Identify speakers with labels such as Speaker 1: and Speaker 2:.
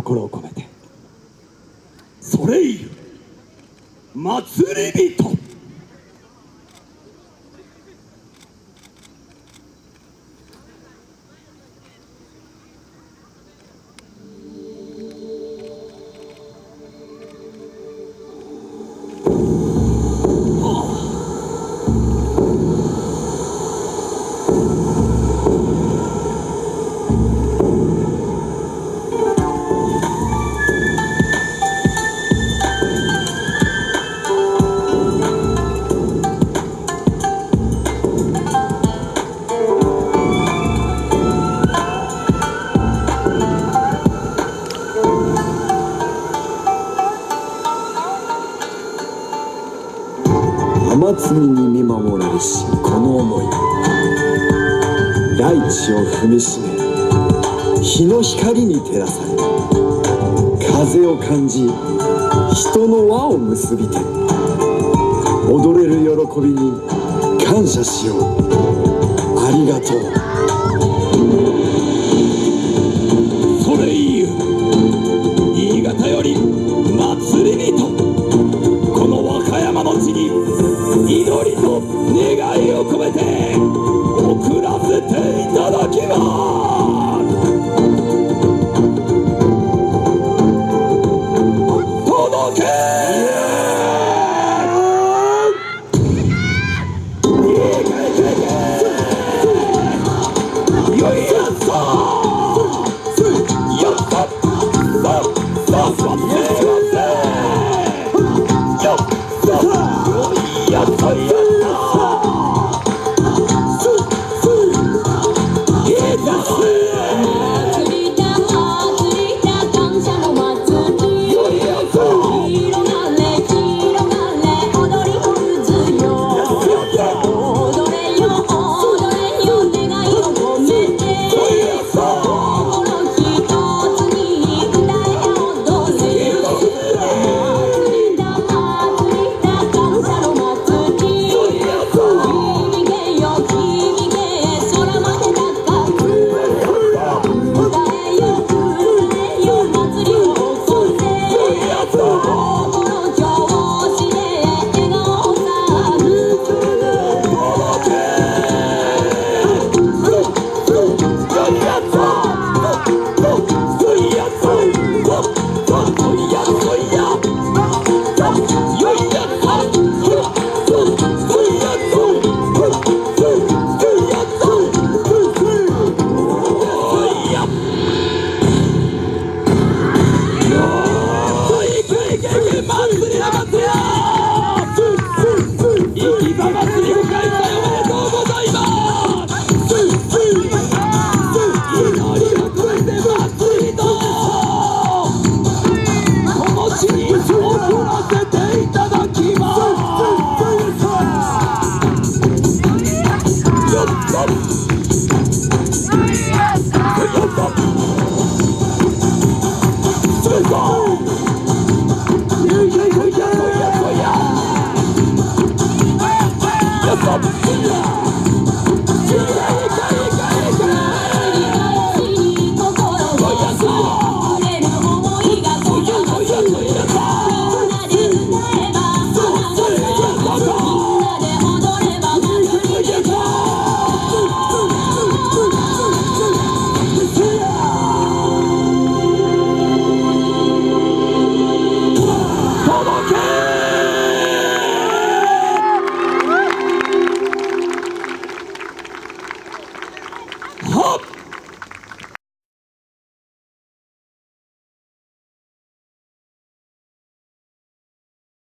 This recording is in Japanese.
Speaker 1: 心を込めて。それいる祭り人。
Speaker 2: 雨摘みに見守られしこの思い、大地を踏みしめ日の光に照らされ、風を感じ人の輪を結びて、踊れる喜びに感謝しよう。ありがとう。
Speaker 1: それいる新潟より祭り人。この和歌山の地に祈りと願いを込めて送らせていただきます。届けよいやっさやったさ